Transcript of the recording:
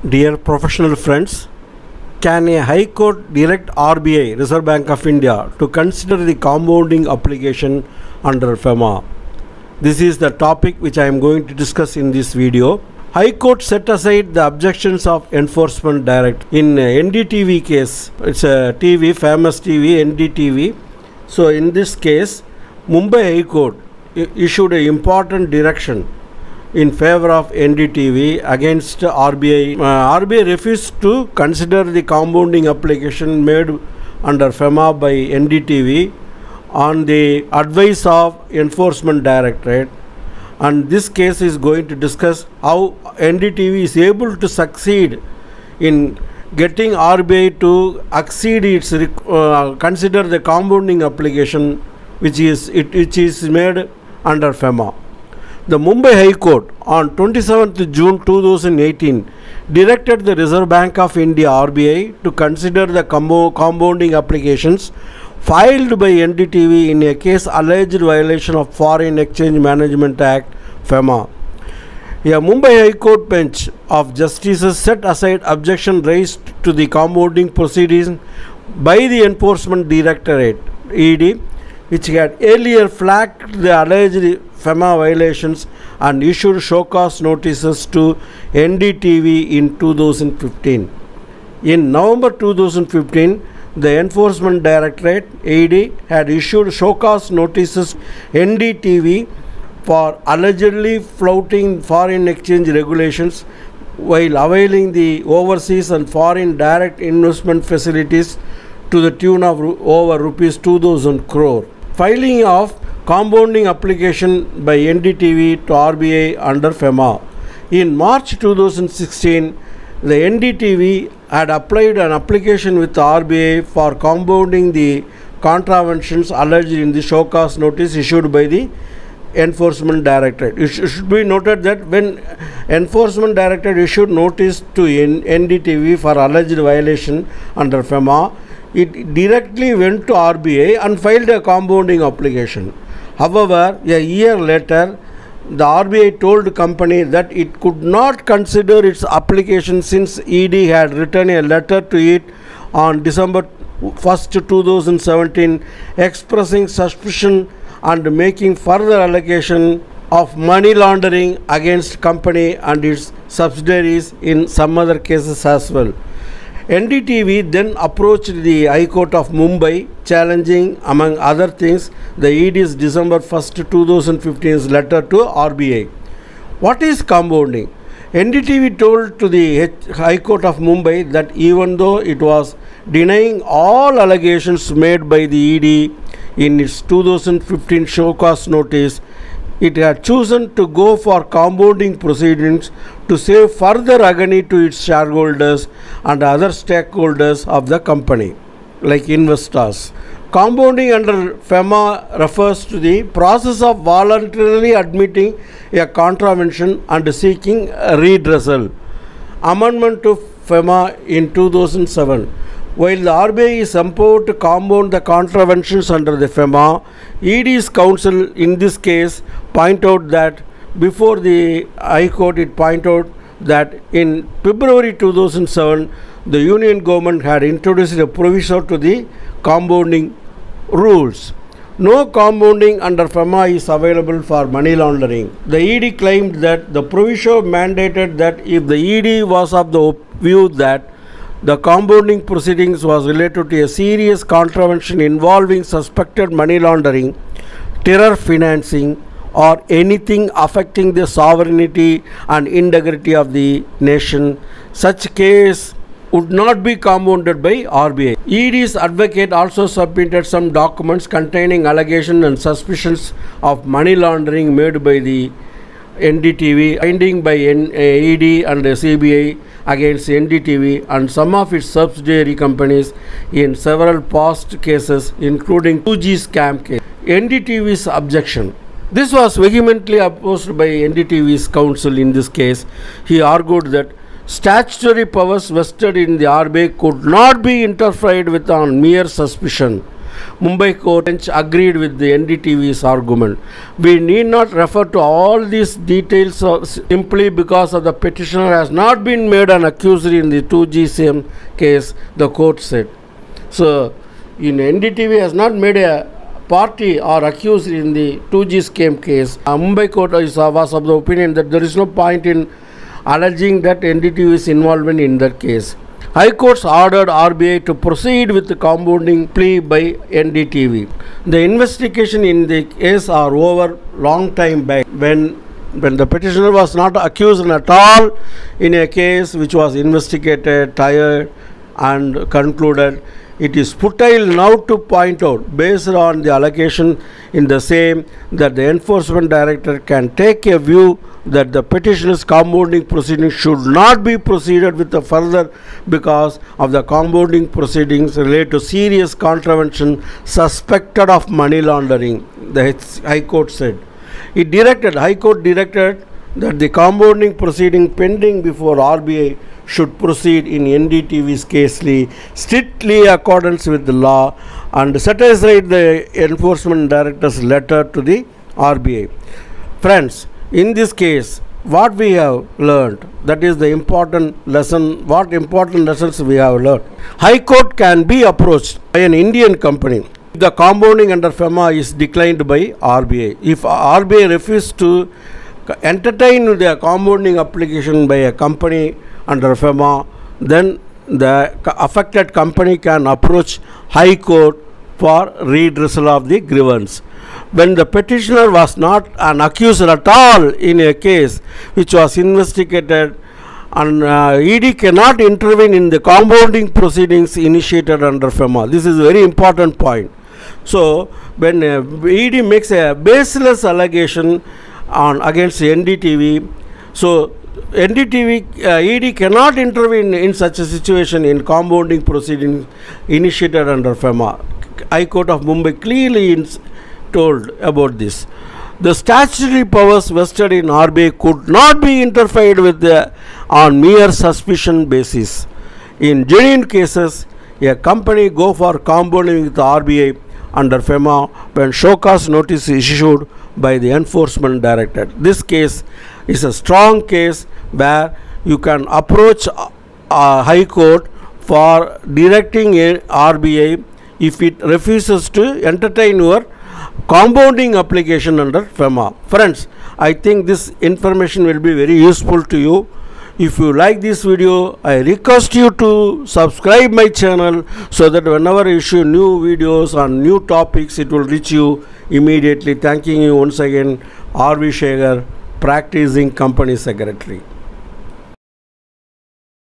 Dear professional friends, can a High Court direct RBI, Reserve Bank of India, to consider the compounding application under FEMA? This is the topic which I am going to discuss in this video. High Court set aside the objections of Enforcement Directorate in NDTV case. It's a TV, famous TV, NDTV. So in this case, Mumbai High Court issued an important direction in favor of NDTV against RBI. RBI refused to consider the compounding application made under FEMA by NDTV on the advice of Enforcement Directorate, and this case is going to discuss how NDTV is able to succeed in getting RBI to accede its consider the compounding application which is made under FEMA. The Mumbai High Court on 27th June 2018 directed the Reserve Bank of India RBI to consider the compounding applications filed by NDTV in a case alleged violation of Foreign Exchange Management Act FEMA. A Mumbai High Court bench of justices set aside objection raised to the compounding proceedings by the Enforcement Directorate ED, which had earlier flagged the alleged FEMA violations and issued show cause notices to NDTV in 2015. In November 2015, the Enforcement Directorate ED had issued show cause notices NDTV for allegedly flouting foreign exchange regulations while availing the overseas and foreign direct investment facilities to the tune of over rupees 2,000 crore. Filing of compounding application by NDTV to RBI under FEMA. In March 2016, the NDTV had applied an application with the RBI for compounding the contraventions alleged in the show cause notice issued by the Enforcement Directorate. It should be noted that when Enforcement Directorate issued notice to NDTV for alleged violation under FEMA, it directly went to RBI and filed a compounding application. However, a year later, the RBI told the company that it could not consider its application since ED had written a letter to it on December 1st, 2017 expressing suspicion and making further allegation of money laundering against company and its subsidiaries in some other cases as well. NDTV then approached the High Court of Mumbai challenging, among other things, the ED's December 1st, 2015 letter to RBI. What is compounding? NDTV told to the High Court of Mumbai that even though it was denying all allegations made by the ED in its 2015 show cause notice, it had chosen to go for compounding proceedings to save further agony to its shareholders and other stakeholders of the company, like investors. Compounding under FEMA refers to the process of voluntarily admitting a contravention and seeking a redressal. Amendment to FEMA in 2007. While the RBI is empowered to compound the contraventions under the FEMA, ED's counsel in this case point out that before the High Court it pointed out that in February 2007 the Union government had introduced a proviso to the compounding rules. No compounding under FEMA is available for money laundering. The ED claimed that the proviso mandated that if the ED was of the view that the compounding proceedings was related to a serious contravention involving suspected money laundering, terror financing, or anything affecting the sovereignty and integrity of the nation, such case would not be compounded by RBI. ED's advocate also submitted some documents containing allegations and suspicions of money laundering made by the NDTV, finding by ED and CBI against NDTV and some of its subsidiary companies in several past cases, including 2G scam case. NDTV's objection. This was vehemently opposed by NDTV's counsel in this case. He argued that statutory powers vested in the RBI could not be interfered with on mere suspicion. Mumbai court bench agreed with the NDTV's argument. We need not refer to all these details simply because of the petitioner has not been made an accuser in the 2GCM case, the court said. So, in NDTV has not made a party or accused in the 2GCM case. Mumbai court was of the opinion that there is no point in alleging that NDTV's involvement in that case. High Courts ordered RBI to proceed with the compounding plea by NDTV. The investigation in the case are over long time back when the petitioner was not accused at all in a case which was investigated, tried and concluded. It is futile now to point out, based on the allegation in the same, that the enforcement director can take a view that the petitioner's compounding proceedings should not be proceeded with further because of the compounding proceedings relate to serious contravention suspected of money laundering, the High Court said. High Court directed that the compounding proceeding pending before RBI should proceed in NDTV's case strictly accordance with the law and set aside the enforcement director's letter to the RBI. Friends, in this case, what we have learned, that is the important lesson, what important lessons we have learned. High Court can be approached by an Indian company if the compounding under FEMA is declined by RBI. If RBI refuses to entertain the compounding application by a company under FEMA, then the affected company can approach High Court for redressal of the grievance. When the petitioner was not an accuser at all in a case which was investigated, and ED cannot intervene in the compounding proceedings initiated under FEMA. This is a very important point. So, when ED makes a baseless allegation against NDTV, so ED cannot intervene in such a situation in compounding proceedings initiated under FEMA. High Court of Mumbai clearly told about this. The statutory powers vested in RBI could not be interfered with on mere suspicion basis. In genuine cases, a company go for compounding with the RBI under FEMA when show cause notice is issued by the enforcement director. This case is a strong case where you can approach High Court for directing RBI if it refuses to entertain your compounding application under FEMA. Friends, I think this information will be very useful to you. If you like this video, I request you to subscribe my channel so that whenever I issue new videos on new topics, it will reach you immediately. Thanking you once again, R.V. Shekhar, Practicing Company Secretary.